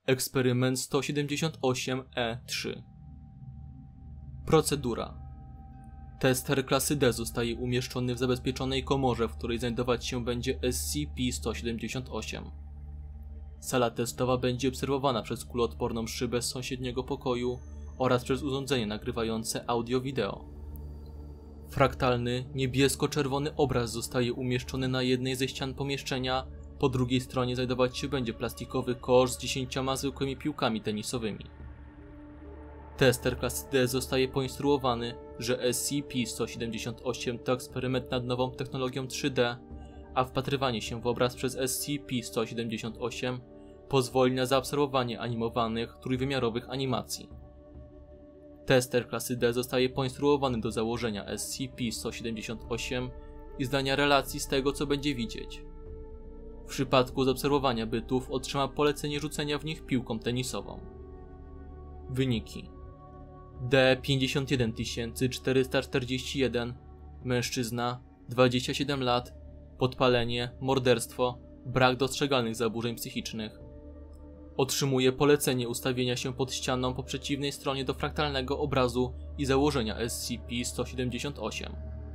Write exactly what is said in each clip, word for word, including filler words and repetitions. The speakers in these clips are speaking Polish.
Eksperyment sto siedemdziesiąt osiem E trzy. Procedura. Tester klasy D zostaje umieszczony w zabezpieczonej komorze, w której znajdować się będzie S C P sto siedemdziesiąt osiem. Sala testowa będzie obserwowana przez kuloodporną szybę z sąsiedniego pokoju oraz przez urządzenie nagrywające audio-wideo. Fraktalny, niebiesko-czerwony obraz zostaje umieszczony na jednej ze ścian pomieszczenia, po drugiej stronie znajdować się będzie plastikowy kosz z dziesięcioma zwykłymi piłkami tenisowymi. Tester klasy D zostaje poinstruowany, że S C P sto siedemdziesiąt osiem to eksperyment nad nową technologią trzy D, a wpatrywanie się w obraz przez S C P sto siedemdziesiąt osiem pozwoli na zaobserwowanie animowanych, trójwymiarowych animacji. Tester klasy D zostaje poinstruowany do założenia S C P sto siedemdziesiąt osiem i zdania relacji z tego, co będzie widzieć. W przypadku zaobserwowania bytów otrzyma polecenie rzucenia w nich piłką tenisową. Wyniki: D pięćdziesiąt jeden tysięcy czterysta czterdzieści jeden, mężczyzna, dwadzieścia siedem lat, podpalenie, morderstwo, brak dostrzegalnych zaburzeń psychicznych. Otrzymuje polecenie ustawienia się pod ścianą po przeciwnej stronie do fraktalnego obrazu i założenia S C P sto siedemdziesiąt osiem.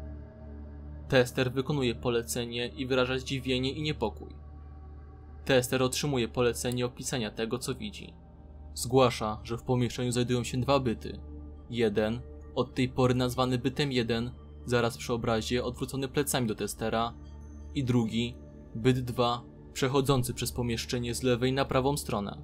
Tester wykonuje polecenie i wyraża zdziwienie i niepokój. Tester otrzymuje polecenie opisania tego, co widzi. Zgłasza, że w pomieszczeniu znajdują się dwa byty. Jeden, od tej pory nazwany bytem jeden, zaraz przy obrazie odwrócony plecami do testera, i drugi, byt dwa, przechodzący przez pomieszczenie z lewej na prawą stronę.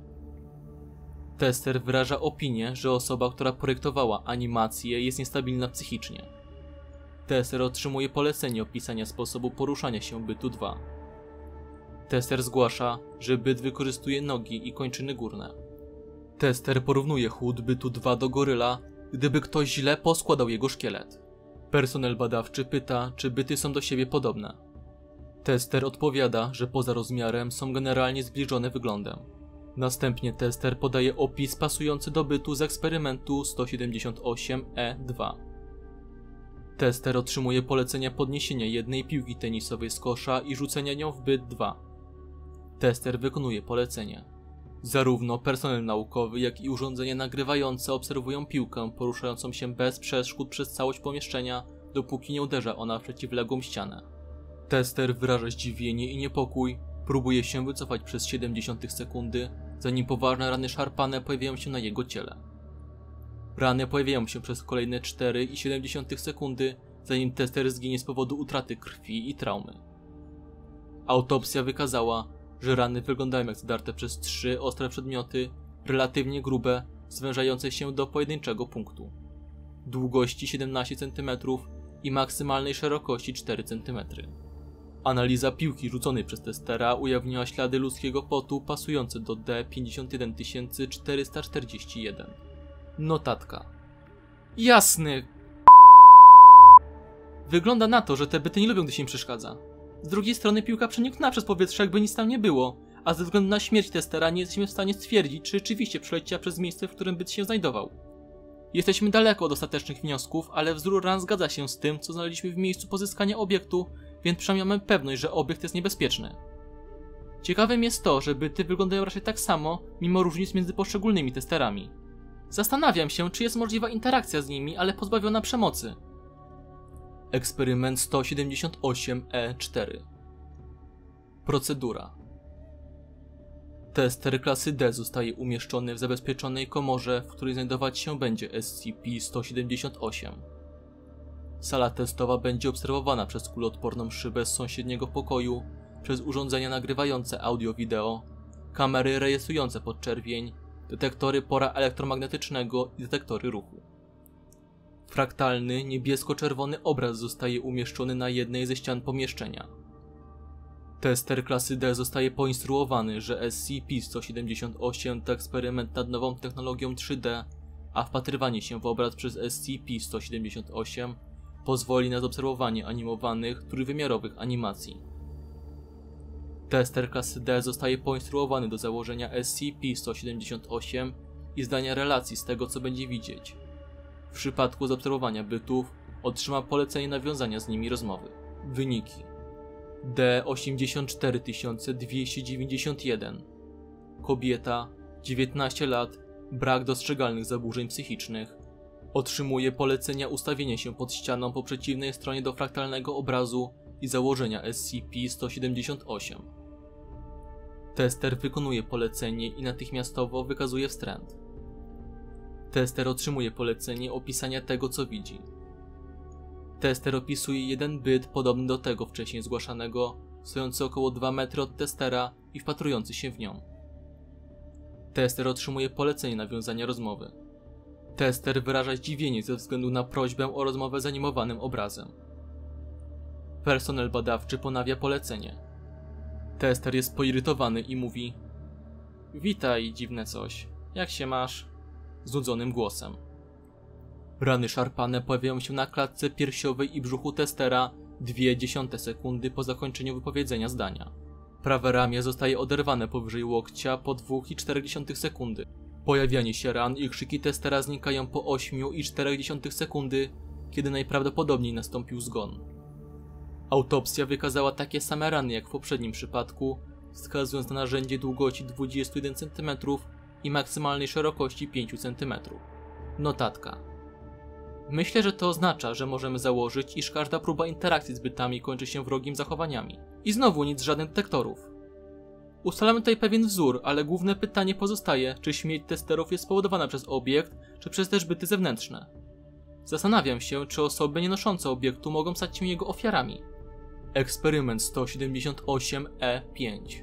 Tester wyraża opinię, że osoba, która projektowała animację, jest niestabilna psychicznie. Tester otrzymuje polecenie opisania sposobu poruszania się bytu dwa. Tester zgłasza, że byt wykorzystuje nogi i kończyny górne. Tester porównuje chód bytu dwa do goryla, gdyby ktoś źle poskładał jego szkielet. Personel badawczy pyta, czy byty są do siebie podobne. Tester odpowiada, że poza rozmiarem są generalnie zbliżone wyglądem. Następnie tester podaje opis pasujący do bytu z eksperymentu sto siedemdziesiąt osiem E dwa. Tester otrzymuje polecenia podniesienia jednej piłki tenisowej z kosza i rzucenia nią w byt dwa. Tester wykonuje polecenie. Zarówno personel naukowy, jak i urządzenie nagrywające obserwują piłkę poruszającą się bez przeszkód przez całość pomieszczenia, dopóki nie uderza ona w przeciwległą ścianę. Tester wyraża zdziwienie i niepokój, próbuje się wycofać przez siedemdziesiąt sekundy, zanim poważne rany szarpane pojawiają się na jego ciele. Rany pojawiają się przez kolejne cztery i siedemdziesiąt sekundy, zanim tester zginie z powodu utraty krwi i traumy. Autopsja wykazała, że rany wyglądają jak zadarte przez trzy ostre przedmioty, relatywnie grube, zwężające się do pojedynczego punktu. Długości siedemnaście centymetrów i maksymalnej szerokości cztery centymetry. Analiza piłki rzuconej przez testera ujawniła ślady ludzkiego potu pasujące do D pięćdziesiąt jeden tysięcy czterysta czterdzieści jeden. Notatka. Jasny. Wygląda na to, że te byty nie lubią, gdy się im przeszkadza. Z drugiej strony piłka przeniknęła przez powietrze, jakby nic tam nie było, a ze względu na śmierć testera nie jesteśmy w stanie stwierdzić, czy rzeczywiście przeleciała przez miejsce, w którym byt się znajdował. Jesteśmy daleko od ostatecznych wniosków, ale wzór ran zgadza się z tym, co znaleźliśmy w miejscu pozyskania obiektu, więc przynajmniej mamy pewność, że obiekt jest niebezpieczny. Ciekawym jest to, że byty wyglądają raczej tak samo, mimo różnic między poszczególnymi testerami. Zastanawiam się, czy jest możliwa interakcja z nimi, ale pozbawiona przemocy. Eksperyment sto siedemdziesiąt osiem E cztery. Procedura. Tester klasy D zostaje umieszczony w zabezpieczonej komorze, w której znajdować się będzie S C P sto siedemdziesiąt osiem. Sala testowa będzie obserwowana przez kuloodporną szybę z sąsiedniego pokoju, przez urządzenia nagrywające audio-wideo, kamery rejestrujące podczerwień, detektory pora elektromagnetycznego i detektory ruchu. Fraktalny, niebiesko-czerwony obraz zostaje umieszczony na jednej ze ścian pomieszczenia. Tester klasy D zostaje poinstruowany, że S C P sto siedemdziesiąt osiem to eksperyment nad nową technologią trzy D, a wpatrywanie się w obraz przez S C P sto siedemdziesiąt osiem pozwoli na zaobserwowanie animowanych, trójwymiarowych animacji. Tester klasy D zostaje poinstruowany do założenia S C P sto siedemdziesiąt osiem i zdania relacji z tego, co będzie widzieć. W przypadku zaobserwowania bytów otrzyma polecenie nawiązania z nimi rozmowy. Wyniki: D osiemdziesiąt cztery tysiące dwieście dziewięćdziesiąt jeden, kobieta, dziewiętnaście lat, brak dostrzegalnych zaburzeń psychicznych. Otrzymuje polecenia ustawienia się pod ścianą po przeciwnej stronie do fraktalnego obrazu i założenia S C P sto siedemdziesiąt osiem. Tester wykonuje polecenie i natychmiastowo wykazuje wstręt. Tester otrzymuje polecenie opisania tego, co widzi. Tester opisuje jeden byt podobny do tego wcześniej zgłaszanego, stojący około dwa metry od testera i wpatrujący się w nią. Tester otrzymuje polecenie nawiązania rozmowy. Tester wyraża zdziwienie ze względu na prośbę o rozmowę z animowanym obrazem. Personel badawczy ponawia polecenie. Tester jest poirytowany i mówi: Witaj, dziwne coś. Jak się masz? Znudzonym głosem. Rany szarpane pojawiają się na klatce piersiowej i brzuchu testera dwie dziesiąte sekundy po zakończeniu wypowiedzenia zdania. Prawe ramię zostaje oderwane powyżej łokcia po dwie i cztery dziesiąte sekundy. Pojawianie się ran i krzyki testera znikają po osiem i cztery dziesiąte sekundy, kiedy najprawdopodobniej nastąpił zgon. Autopsja wykazała takie same rany jak w poprzednim przypadku, wskazując na narzędzie długości dwadzieścia jeden centymetrów i maksymalnej szerokości pięć centymetrów. Notatka. Myślę, że to oznacza, że możemy założyć, iż każda próba interakcji z bytami kończy się wrogim zachowaniami. I znowu nic z żadnych detektorów. Ustalamy tutaj pewien wzór, ale główne pytanie pozostaje, czy śmierć testerów jest spowodowana przez obiekt, czy przez też byty zewnętrzne. Zastanawiam się, czy osoby nie noszące obiektu mogą stać się jego ofiarami. Eksperyment sto siedemdziesiąt osiem E pięć.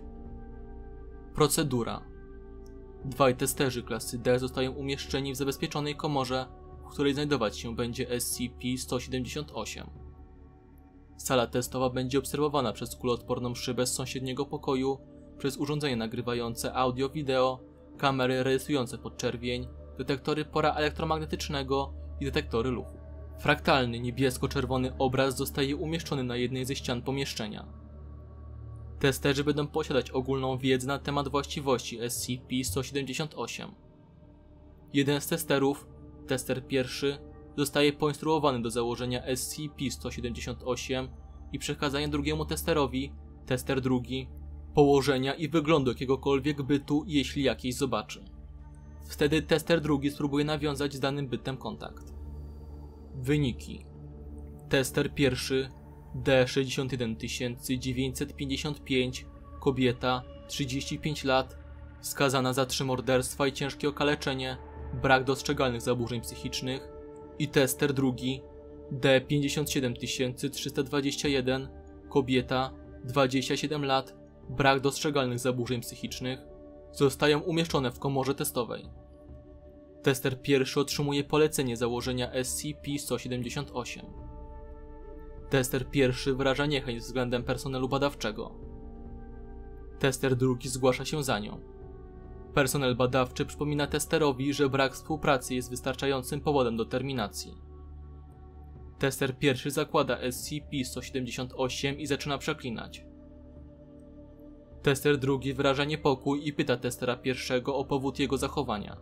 Procedura. Dwaj testerzy klasy D zostają umieszczeni w zabezpieczonej komorze, w której znajdować się będzie S C P sto siedemdziesiąt osiem. Sala testowa będzie obserwowana przez kuloodporną szybę z sąsiedniego pokoju, przez urządzenie nagrywające audio-wideo, kamery rejestrujące podczerwień, detektory pora elektromagnetycznego i detektory ruchu. Fraktalny niebiesko-czerwony obraz zostaje umieszczony na jednej ze ścian pomieszczenia. Testerzy będą posiadać ogólną wiedzę na temat właściwości S C P sto siedemdziesiąt osiem. Jeden z testerów, tester pierwszy, zostaje poinstruowany do założenia S C P sto siedemdziesiąt osiem i przekazania drugiemu testerowi, tester drugi, położenia i wyglądu jakiegokolwiek bytu, jeśli jakiś zobaczy. Wtedy tester drugi spróbuje nawiązać z danym bytem kontakt. Wyniki. Tester pierwszy D sześćdziesiąt jeden tysięcy dziewięćset pięćdziesiąt pięć, kobieta, trzydzieści pięć lat, skazana za trzy morderstwa i ciężkie okaleczenie, brak dostrzegalnych zaburzeń psychicznych. I tester drugi D pięćdziesiąt siedem tysięcy trzysta dwadzieścia jeden, kobieta, dwadzieścia siedem lat, brak dostrzegalnych zaburzeń psychicznych, zostają umieszczone w komorze testowej. Tester pierwszy otrzymuje polecenie założenia S C P sto siedemdziesiąt osiem. Tester pierwszy wyraża niechęć względem personelu badawczego. Tester drugi zgłasza się za nią. Personel badawczy przypomina testerowi, że brak współpracy jest wystarczającym powodem do terminacji. Tester pierwszy zakłada S C P sto siedemdziesiąt osiem i zaczyna przeklinać. Tester drugi wyraża niepokój i pyta testera pierwszego o powód jego zachowania.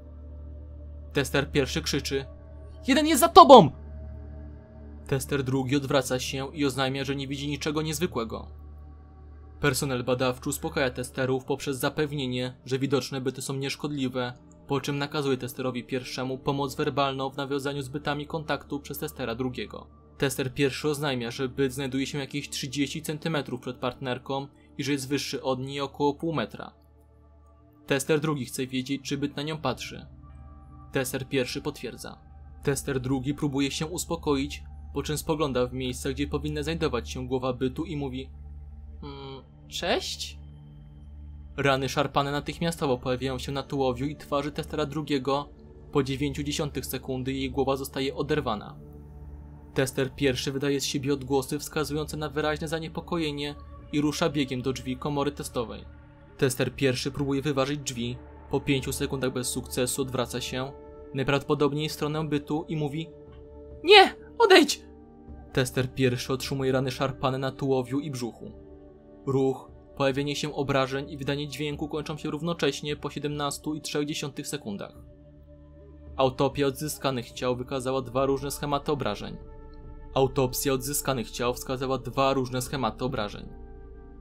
Tester pierwszy krzyczy: Jeden jest za tobą! Tester drugi odwraca się i oznajmia, że nie widzi niczego niezwykłego. Personel badawczy uspokaja testerów poprzez zapewnienie, że widoczne byty są nieszkodliwe, po czym nakazuje testerowi pierwszemu pomoc werbalną w nawiązaniu z bytami kontaktu przez testera drugiego. Tester pierwszy oznajmia, że byt znajduje się jakieś trzydzieści centymetrów przed partnerką i że jest wyższy od niej około pół metra. Tester drugi chce wiedzieć, czy byt na nią patrzy. Tester pierwszy potwierdza. Tester drugi próbuje się uspokoić, po czym spogląda w miejsce, gdzie powinna znajdować się głowa bytu i mówi: mm, Cześć? Rany szarpane natychmiastowo pojawiają się na tułowiu i twarzy testera drugiego. Po dziewięć dziesiątych sekundy jej głowa zostaje oderwana. Tester pierwszy wydaje z siebie odgłosy wskazujące na wyraźne zaniepokojenie i rusza biegiem do drzwi komory testowej. Tester pierwszy próbuje wyważyć drzwi. Po pięciu sekundach bez sukcesu odwraca się, najprawdopodobniej w stronę bytu i mówi: Nie! Odejdź! Tester pierwszy otrzymuje rany szarpane na tułowiu i brzuchu. Ruch, pojawienie się obrażeń i wydanie dźwięku kończą się równocześnie po siedemnastu i trzech dziesiątych sekundach. Autopsja odzyskanych ciał wykazała dwa różne schematy obrażeń. Autopsja odzyskanych ciał wskazała dwa różne schematy obrażeń.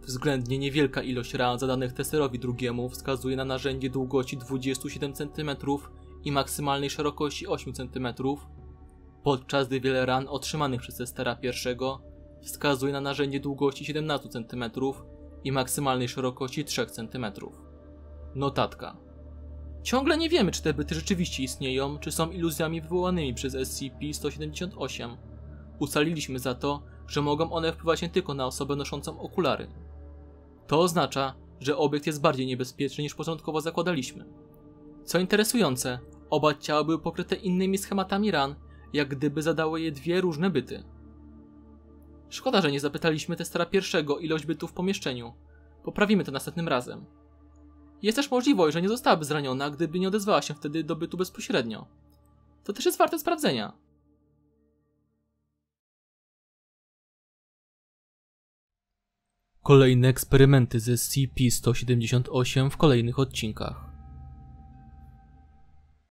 Względnie niewielka ilość ran zadanych testerowi drugiemu wskazuje na narzędzie długości dwadzieścia siedem centymetrów i maksymalnej szerokości osiem centymetrów, podczas gdy wiele ran otrzymanych przez testera pierwszego wskazuje na narzędzie długości siedemnaście centymetrów i maksymalnej szerokości trzy centymetry. Notatka. Ciągle nie wiemy, czy te byty rzeczywiście istnieją, czy są iluzjami wywołanymi przez S C P sto siedemdziesiąt osiem. Ustaliliśmy za to, że mogą one wpływać nie tylko na osobę noszącą okulary. To oznacza, że obiekt jest bardziej niebezpieczny niż początkowo zakładaliśmy. Co interesujące, oba ciała były pokryte innymi schematami ran, jak gdyby zadały je dwie różne byty. Szkoda, że nie zapytaliśmy testera pierwszego ilość bytów w pomieszczeniu. Poprawimy to następnym razem. Jest też możliwość, że nie zostałaby zraniona, gdyby nie odezwała się wtedy do bytu bezpośrednio. To też jest warte sprawdzenia. Kolejne eksperymenty z S C P sto siedemdziesiąt osiem w kolejnych odcinkach.